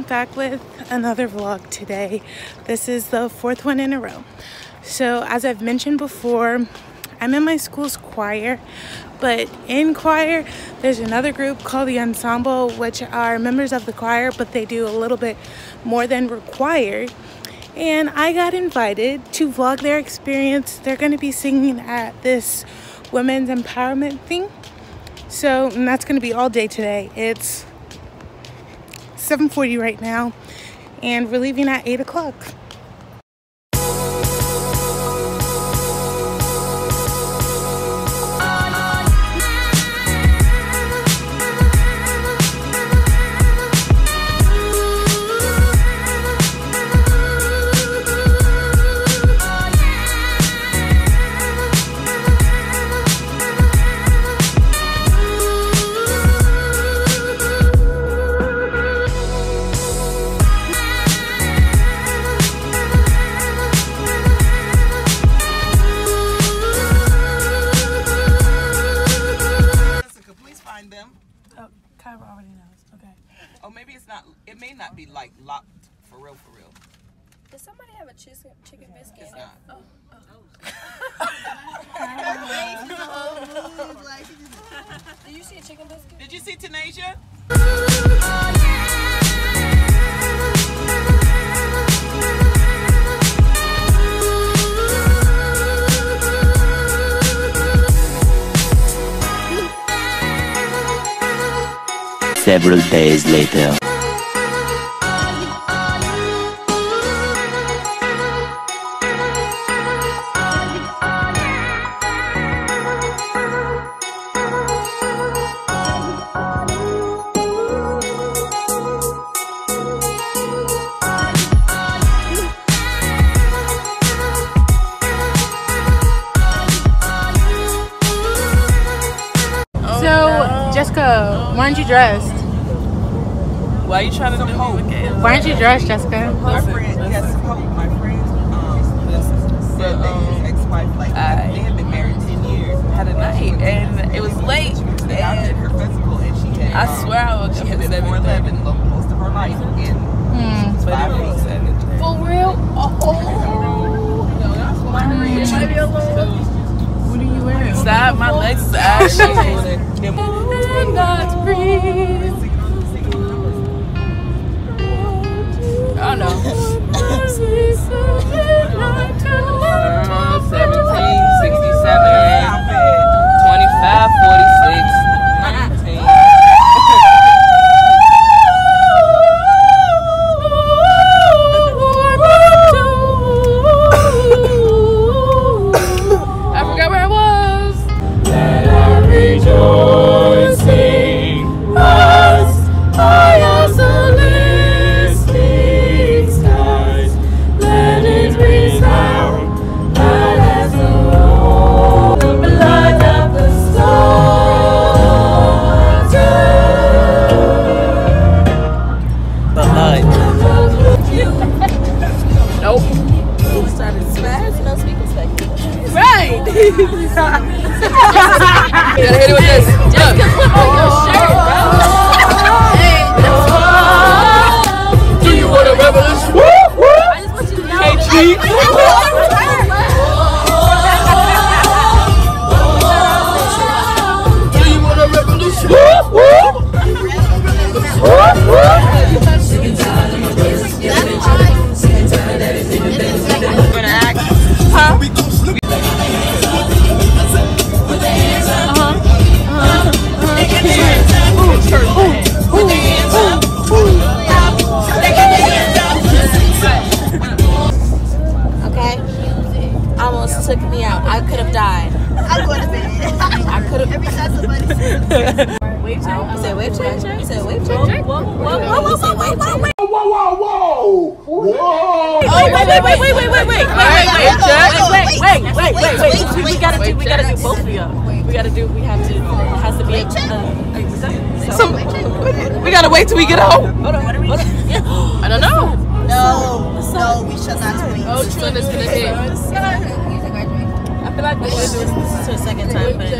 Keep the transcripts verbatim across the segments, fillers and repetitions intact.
back with another vlog today. This is the fourth one in a row. So as I've mentioned before, I'm in my school's choir, but in choir there's another group called the Ensemble, which are members of the choir, but they do a little bit more than required. And I got invited to vlog their experience. They're going to be singing at this women's empowerment thing. So, and that's going to be all day today. It's seven forty right now, and we're leaving at eight o'clock. Already knows. Okay. Oh, maybe it's not. It may not be like locked for real, for real. Does somebody have a chicken chicken biscuit? It's not. Oh. Oh. Did you see a chicken biscuit? Did you see Tanasia? Several days later. Jessica, why aren't you dressed? Why are you trying to do it? Why aren't you dressed, Jessica? My friend, yes, my friend's um, said that his ex-wife, like, they had been married ten years. Had a night, and it was late. She at her festival, and she had. I swear I woke up at four eleven most of her life, and Hmm. she was five feet seven. For real? Oh. What are you wearing? Stop, my legs is ashy. Not breathe. I don't know. seventeen, sixty-seven, twenty-five, forty-six, nineteen. I forgot where I was. Let our rejoicing us, I also listening stars. Let it resound out as the roar, the blood of the soldier. Blood. Nope. Started smashing those people spectacles. Right. You gotta hit it with this. Just Look. put on your shirt, bro. Do you want a revolution? I just want you to know. Hey, Chief. Do you want a revolution? Gonna act. Huh? Okay? Almost took me out. I could have died. I'm going to bed. I could have. Every time somebody says Wave check? You said wave check? You said wave check? Whoa, whoa, whoa, whoa, whoa, whoa, whoa, whoa. Whoa, whoa, whoa! Whoa! Oh, wait, wait, wait, wait, wait, wait, wait, wait, wait, wait, wait, wait, wait, wait, wait, wait. We gotta do, we gotta do both of y'all. We gotta do, we have to, it has to be a, uh, Some, we gotta wait till we get home. hold on, hold on. I don't know. no, no, we shall not tweet. Oh, true, that's gonna hit. I feel like we should do this to a second time, but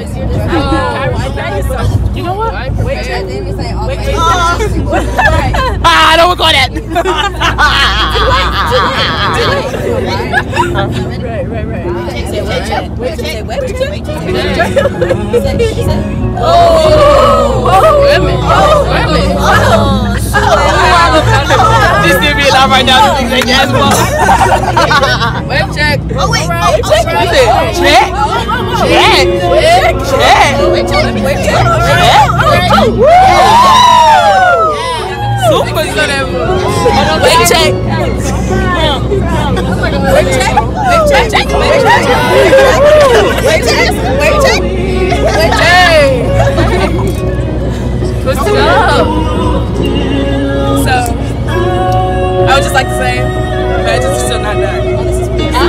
Oh, you know what? wait, wait, wait, wait, I don't work on that. Right, right, right. Say wait check. Wait check. Wait check. Wait check. Oh, women. Oh, women. Oh, this did me a lot right now. This thing's like ass ball. Web check. Oh wait. Oh, check. Check. Check. Check. Check. Wait check. Wait check. Super good at wait check. Wait check. Wait check. Wait check. Wait check. Wait check. Wait check. What's up? So, I would just like to say, Badges are still not done. Oh, this is beautiful.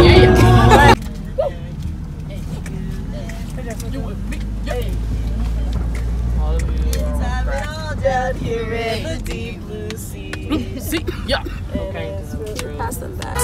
Down here in the deep blue sea. See? Yeah. Okay. Pass them back.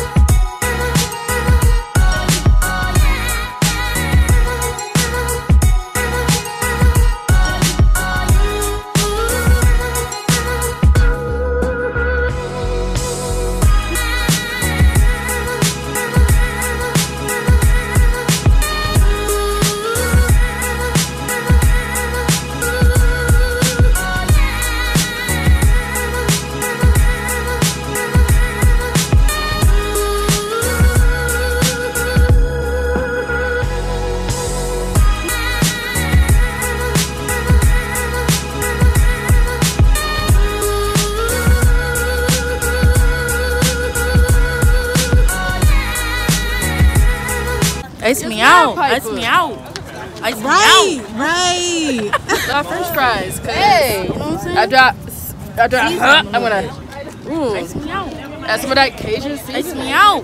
Ice me out. Ice me out. Ice me Right, out. right. Uh, French fries. Hey. You know what I'm saying? I drop. I drop. Huh? I'm gonna. Ooh. Ice me out. That's what that Cajun seasoning. Ice me out.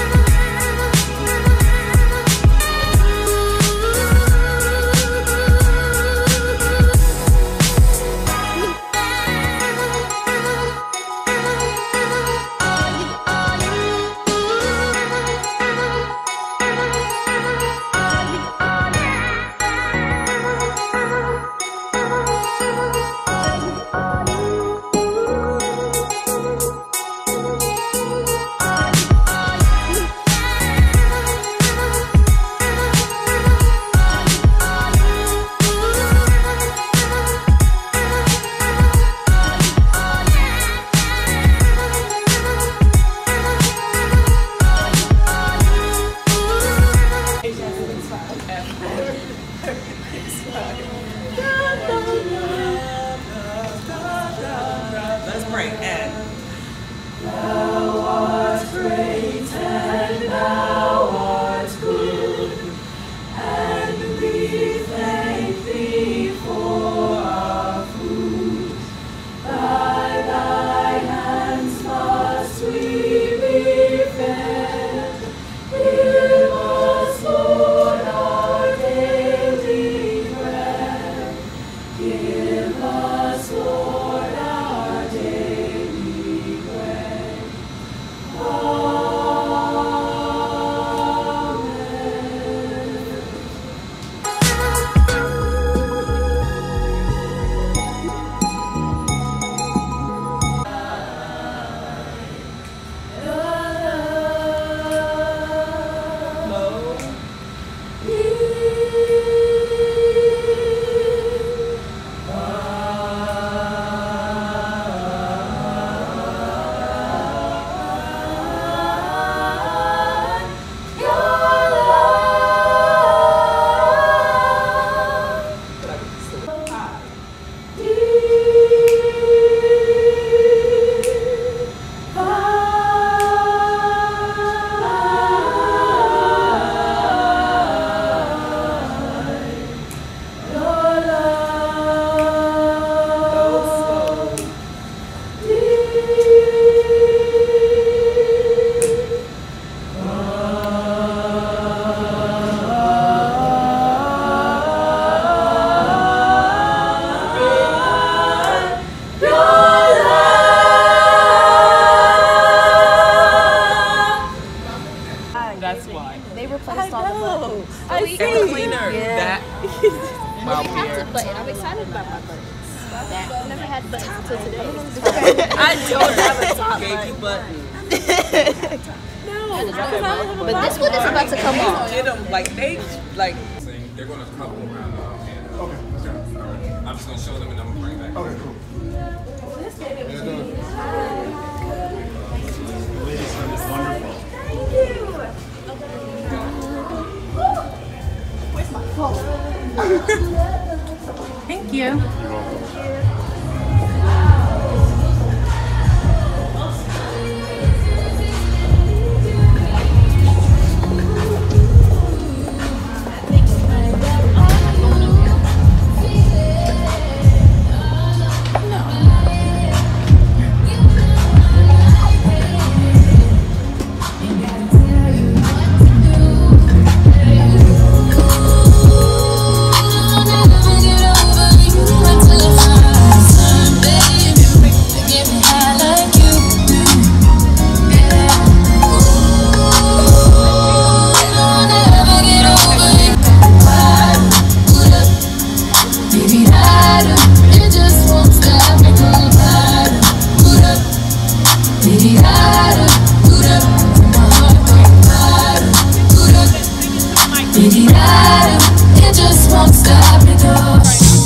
Let's pray. And Thou art great and thou art good, and we thank thee for our food. By thy hands must we be fed. Give us, Lord, our daily bread. Give us, Lord, our daily bread. gave you buttons. But this one is about to come off. Get them like they like. They're gonna couple around now. Okay. Okay. I'm just gonna show them and I'm gonna bring it back. Okay, cool. Ladies, that is wonderful. Thank you. Where's my phone? Thank you. You're welcome. It just won't stop me though.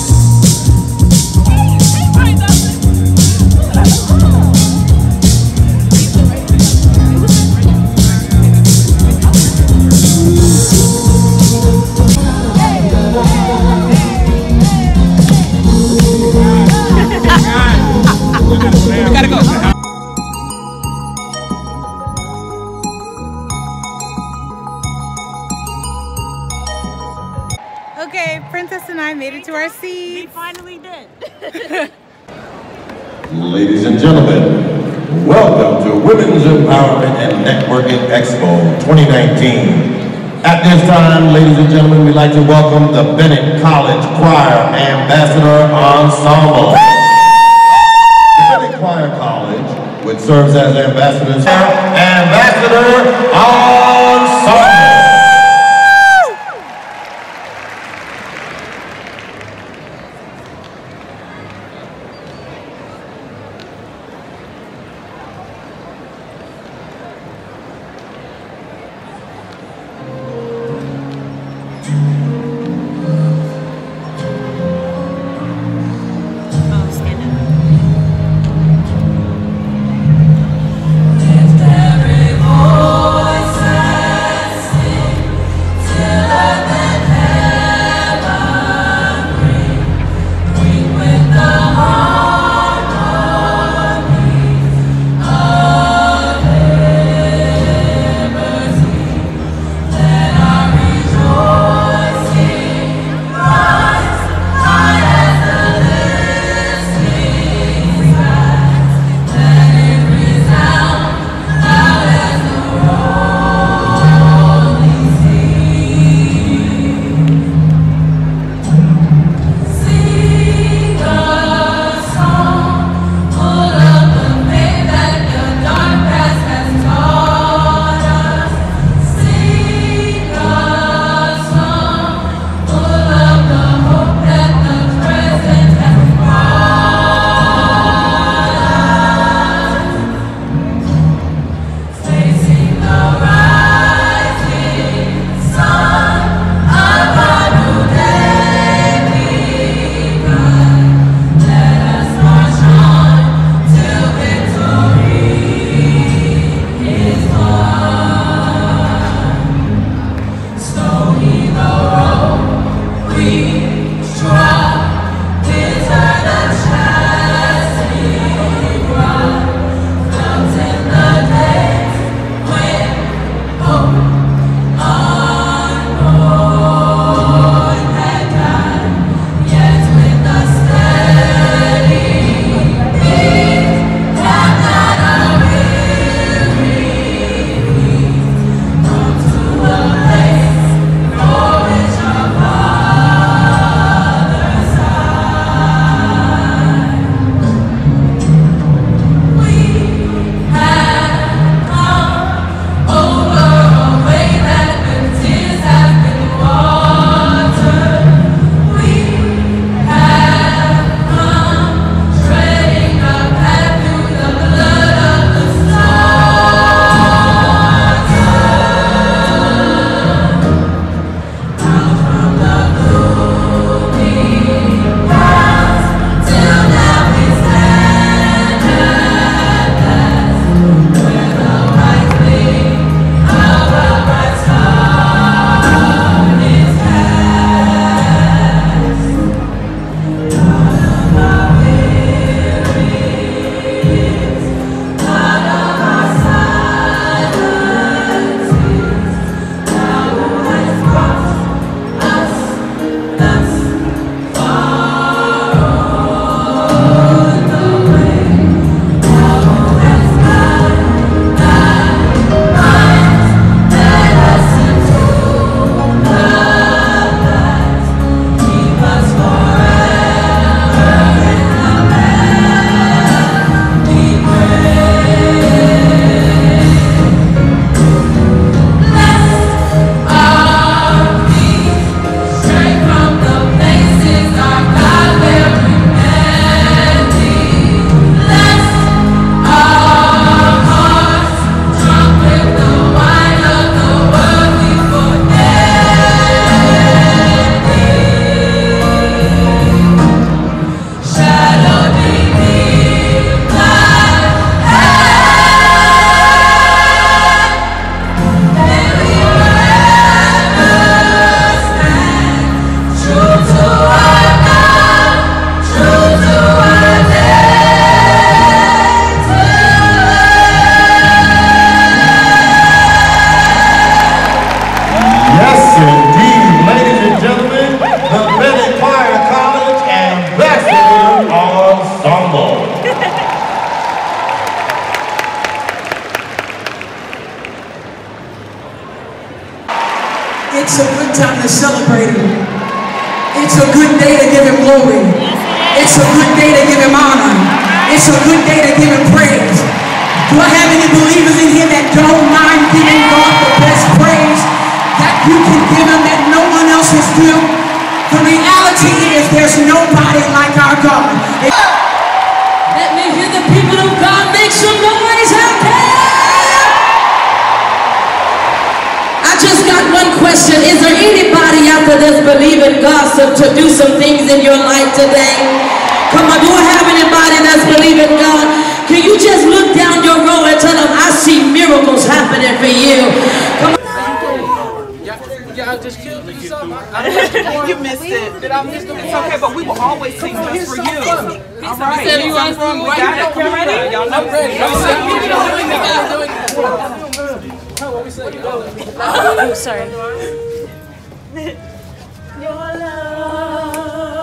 We gotta go. Okay, Princess and I made it to our seats. We finally did. Ladies and gentlemen, welcome to Women's Empowerment and Networking Expo twenty nineteen. At this time, ladies and gentlemen, we'd like to welcome the Bennett College Choir Ambassador Ensemble. The Bennett Choir College, which serves as ambassadors, Ambassador Ensemble. Every voice It's a good time to celebrate him. It's a good day to give him glory. It's a good day to give him honor. It's a good day to give him praise. Do I have any believers in here that don't mind giving God the best praise that you can give him that no one else is due? The reality is there's nobody like our God. Let me hear the people of God make some noise out there. I just got one question. Is there anybody out there that's believing God to, to do some things in your life today? Come on, do I have anybody that's believing God? Can you just look down your row and tell them, I see miracles happening for you? Come on. Y'all just killed me something. You missed it. Did I miss it? It's okay, but we will always sing just for you. All right. Said you want from we got it. You ready? Y'all know ready. Oh, sorry. Your love.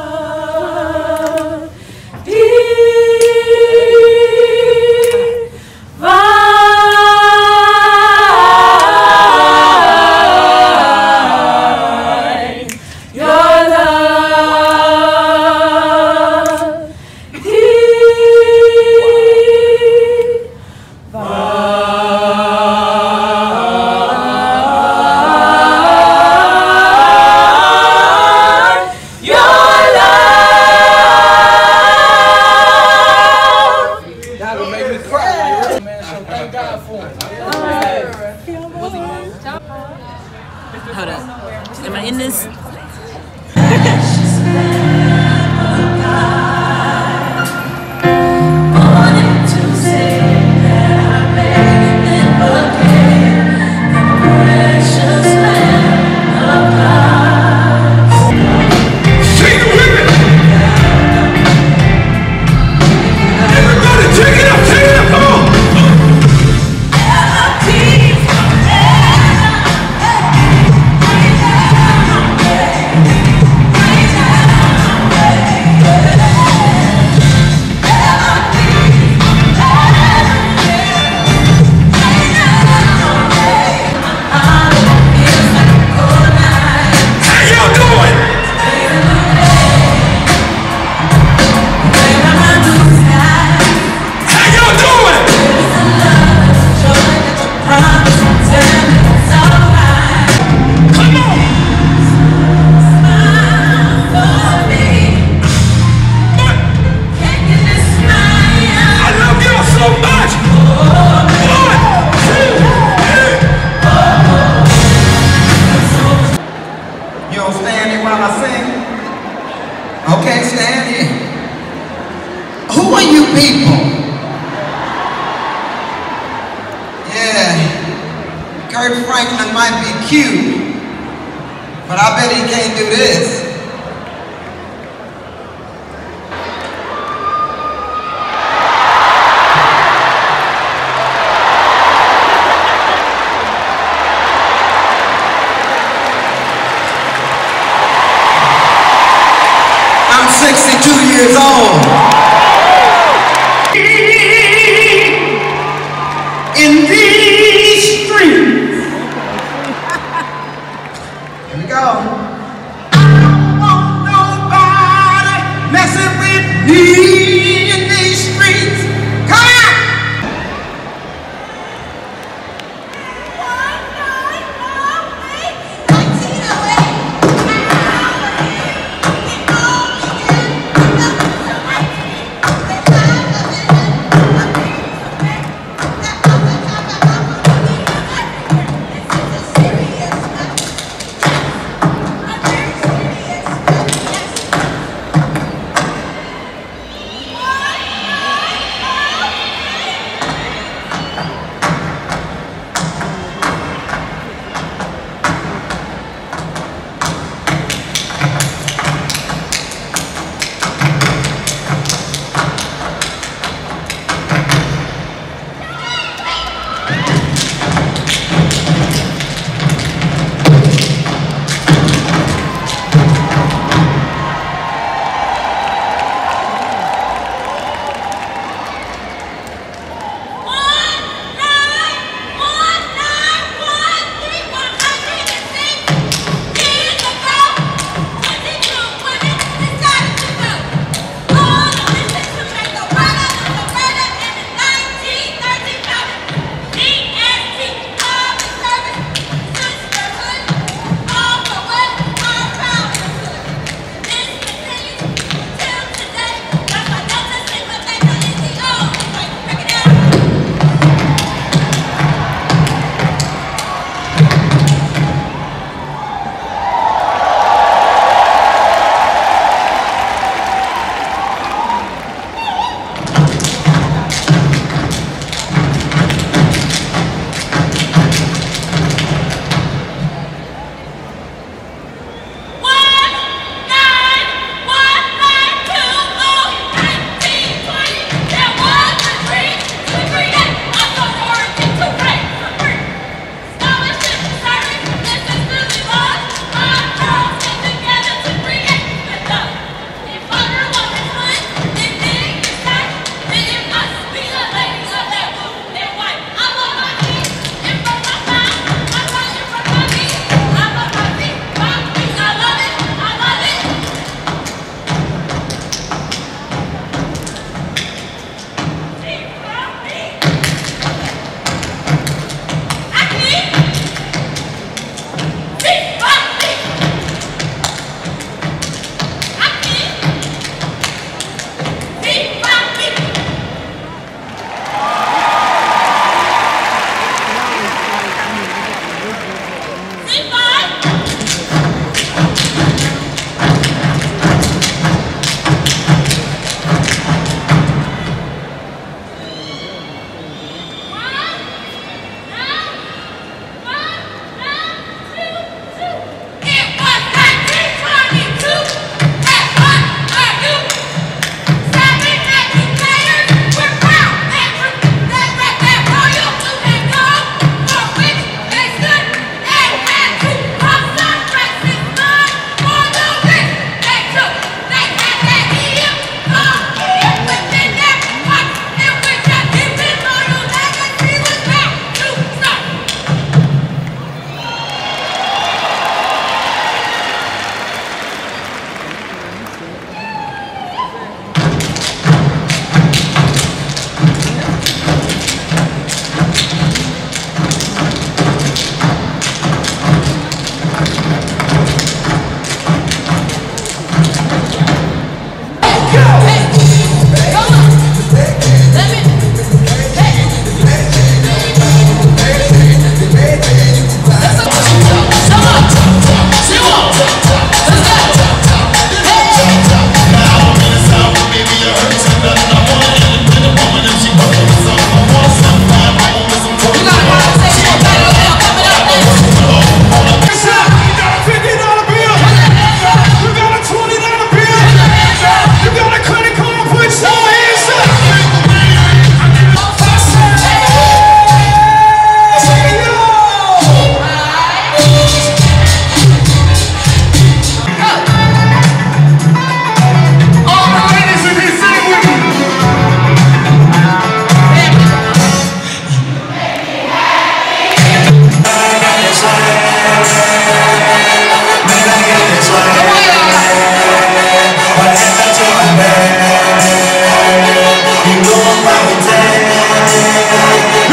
Hold up. Am I in this? Okay, stand here. Who are you people? Yeah, Kurt Franklin might be cute, but I bet he can't do this. sixty-two years old. In these streets. Here we go. I don't want nobody messing with me in these streets. Come on.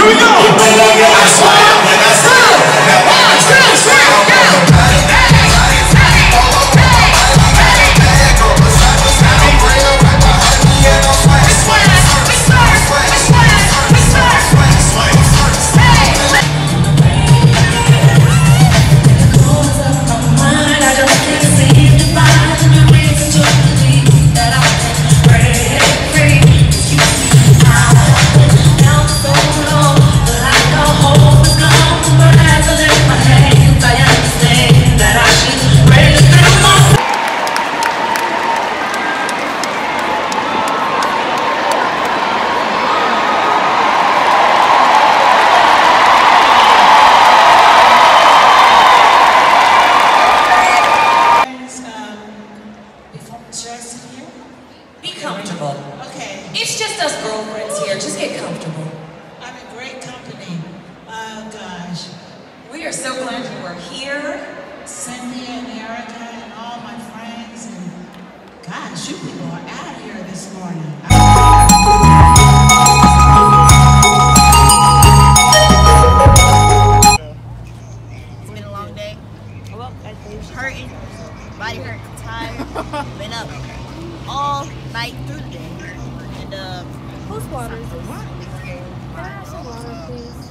we go. I swear when I say it. One, two, three, go. Be comfortable. Okay. It's just us girlfriends here. Just get comfortable. I'm in great company. Oh gosh. We are so glad you are here. Cynthia and Erica and all my friends and gosh, you people are out here this morning. It's been a long day. Well, hurting. Body hurt. Tired. Been up all night through the day. And uh whose water is this? Can I have some water, please?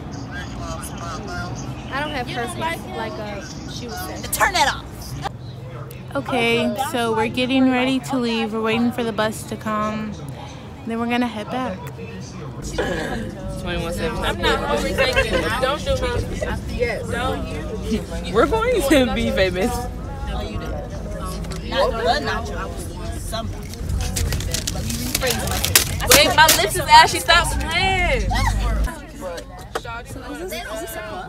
I don't have perfect like, like uh she was saying. Turn that off. Okay, so we're getting ready to leave. We're waiting for the bus to come. Then we're gonna head back. twenty-one seven. I'm not overthinking. Don't do me. Yes. Don't. We're going to be famous. Oh, you did. Not the nacho. Something. Let me rephrase myself. Wait, my lips is ashy. Stop playing. So is this, is this a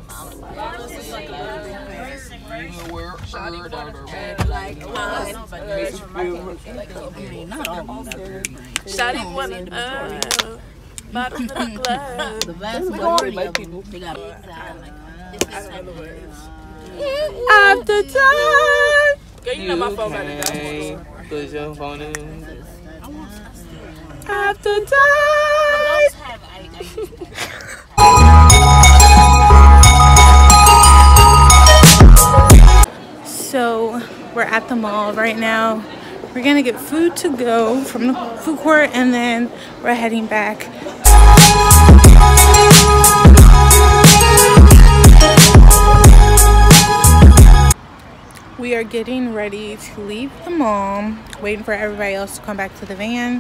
Shawty wanna uh, bottom of the glove. The vast majority of people, they got After time. Girl, you know my phone got to go. Put your phone in. After time. So we're at the mall right now. We're gonna get food to go from the food court and then we're heading back. We are getting ready to leave the mall, waiting for everybody else to come back to the van.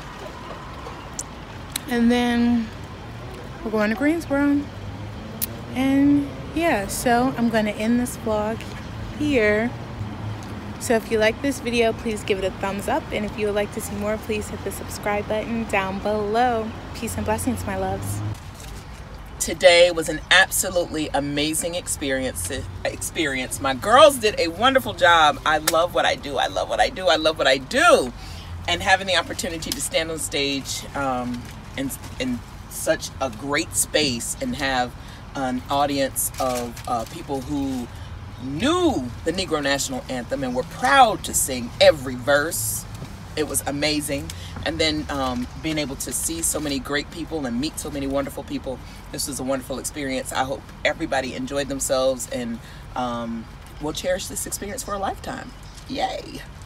And then we're going to Greensboro. And yeah, so I'm gonna end this vlog here. So if you like this video, please give it a thumbs up. And if you would like to see more, please hit the subscribe button down below. Peace and blessings, my loves. Today was an absolutely amazing experience. Experience. My girls did a wonderful job. I love what I do. I love what I do. I love what I do. And having the opportunity to stand on stage um, in, in such a great space and have an audience of uh, people who knew the Negro National Anthem and were proud to sing every verse. It was amazing. And then um, being able to see so many great people and meet so many wonderful people, this was a wonderful experience. I hope everybody enjoyed themselves and um, will cherish this experience for a lifetime. Yay.